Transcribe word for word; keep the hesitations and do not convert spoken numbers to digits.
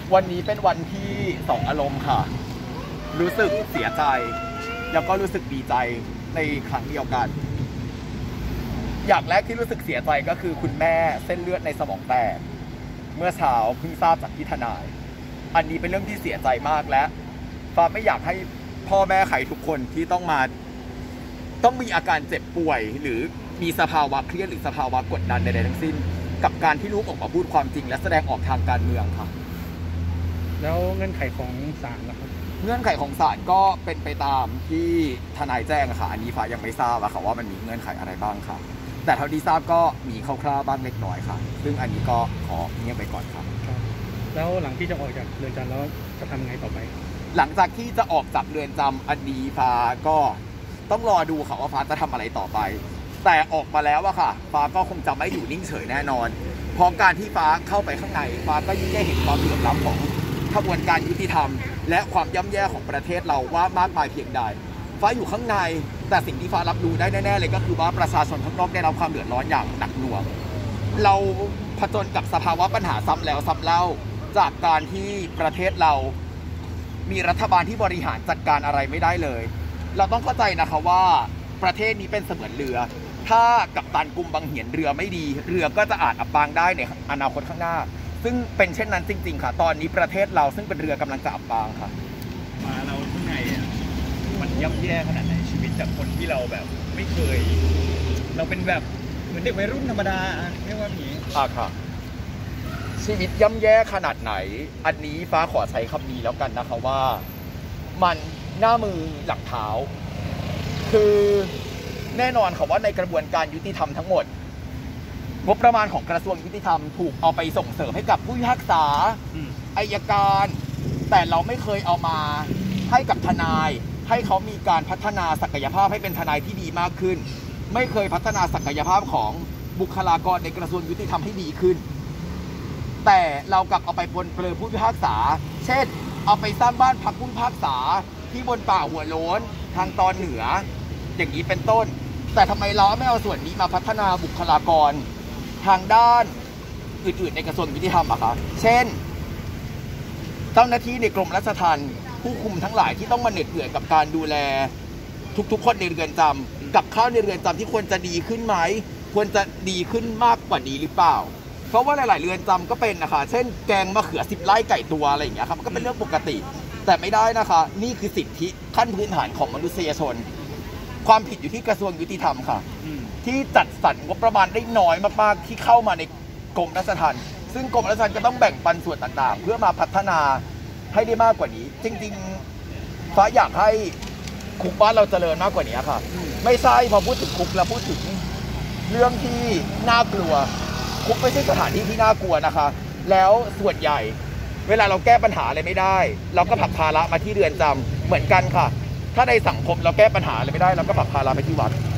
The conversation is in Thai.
วันนี้เป็นวันที่สองอารมณ์ค่ะรู้สึกเสียใจแล้วก็รู้สึกดีใจในครั้งเดียวกันอย่างแรกที่รู้สึกเสียใจก็คือคุณแม่เส้นเลือดในสมองแตกเมื่อเช้าเพิ่งทราบจากที่ทนายอันนี้เป็นเรื่องที่เสียใจมากและฟ้าไม่อยากให้พ่อแม่ใครทุกคนที่ต้องมาต้องมีอาการเจ็บป่วยหรือมีสภาวะเครียดหรือสภาวะกดดันใดๆทั้งสิ้นกับการที่ลูกออกมาพูดความจริงและแสดงออกทางการเมืองค่ะแล้วเงื่อนไขของศาลล่ะครับเงื่อนไขของศาลก็เป็นไปตามที่ทนายแจ้งค่ะอันนี้ฟ้ายังไม่ทราบอะค่ะว่ามันมีเงื่อนไขอะไรบ้างค่ะแต่เท่าที่ทราบก็มีคร่าวๆบ้างเล็กน้อยค่ะซึ่งอันนี้ก็ขอเงียบไปก่อนครับแล้วหลังที่จะออกจากเรือนจำแล้วจะทำไงต่อไปหลังจากที่จะออกจากเรือนจำอันนี้ฟ้าก็ต้องรอดูค่ะว่าฟ้าจะทำอะไรต่อไปแต่ออกมาแล้วอะค่ะฟ้าก็คงจะไม่อยู่นิ่งเฉยแน่นอนเพราะการที่ฟ้าเข้าไปข้างในฟ้าก็ยิ่งได้เห็นความเหลื่อมล้ำของขบวนการยุติธรรมและความย่ำแย่ของประเทศเราว่ามากมายเพียงใดฟ้าอยู่ข้างในแต่สิ่งที่ฟ้ารับรู้ได้แน่ๆเลยก็คือว่าประชาชนข้างนอกได้รับความเดือดร้อนอย่างหนักหน่วงเราผจญกับสภาวะปัญหาซ้ำแล้วซ้ำเล่าจากการที่ประเทศเรามีรัฐบาลที่บริหารจัดการอะไรไม่ได้เลยเราต้องเข้าใจนะคะว่าประเทศนี้เป็นเสมือนเรือถ้ากัปตันกุมบังเหียนเรือไม่ดีเรือก็จะอาจอับปางได้ในอนาคตข้างหน้าซึ่งเป็นเช่นนั้นจริงๆค่ะตอนนี้ประเทศเราซึ่งเป็นเรือกำลังจะอับปางค่ะมาเราข้างในอ่ะมันย่ำแย่ขนาดไหนชีวิตจากคนที่เราแบบไม่เคยเราเป็นแบบเหมือนเด็กวัยรุ่นธรรมดาเรียกว่าอย่างนี้อ่ะค่ะชีวิตย่ำแย่ขนาดไหนอันนี้ฟ้าขอใช้คำนี้แล้วกันนะคะว่ามันหน้ามือหลังเท้าคือแน่นอนค่ะว่าในกระบวนการยุติธรรมทั้งหมดงบประมาณของกระทรวงยุติธรรมถูกเอาไปส่งเสริมให้กับผู้พิพากษาอัยการแต่เราไม่เคยเอามาให้กับทนายให้เขามีการพัฒนาศักยภาพให้เป็นทนายที่ดีมากขึ้นไม่เคยพัฒนาศักยภาพของบุคลากรในกระทรวงยุติธรรมให้ดีขึ้นแต่เรากลับเอาไปปนเปื้อนผู้พิพากษาเช่นเอาไปสร้างบ้านพักผู้พิพากษาที่บนป่าหัวโล้นทางตอนเหนืออย่างนี้เป็นต้นแต่ทำไมเราไม่เอาส่วนนี้มาพัฒนาบุคลากรทางด้านอื่นๆในกระทรวงยุติธรรมอะคะเช่นเจ้าหน้าที่ในกรมราชทัณฑ์ผู้คุมทั้งหลายที่ต้องมาเหน็ดเหนื่อยกับการดูแลทุกๆคนในเรือนจำกับข้าวในเรือนจำที่ควรจะดีขึ้นไหมควรจะดีขึ้นมากกว่านี้หรือเปล่าเพราะว่าหลายๆเรือนจำก็เป็นนะคะเช่นแกงมะเขือสิบไร่ไก่ตัวอะไรอย่างเงี้ยครับมันก็เป็นเรื่องปกติแต่ไม่ได้นะคะนี่คือสิทธิขั้นพื้นฐานของมนุษยชนความผิดอยู่ที่กระทรวงยุติธรรมค่ะที่จัดสรรงบประมาณได้น้อยมากๆที่เข้ามาในกรมราชทัณฑ์ซึ่งกรมราชทัณฑ์ก็ต้องแบ่งปันส่วนต่างๆเพื่อมาพัฒนาให้ได้มากกว่านี้จริงๆฟ้าอยากให้คุกบ้านเราเจริญมากกว่านี้ค่ะไม่ใช่พอพูดถึงคุกแล้วพูดถึงเรื่องที่น่ากลัวคุกไม่ใช่สถานที่ที่น่ากลัวนะคะแล้วส่วนใหญ่เวลาเราแก้ปัญหาอะไรไม่ได้เราก็ผลักภาระมาที่เรือนจำเหมือนกันค่ะถ้าในสังคมเราแก้ปัญหาอะไรไม่ได้เราก็ผลักภาระไปที่วัด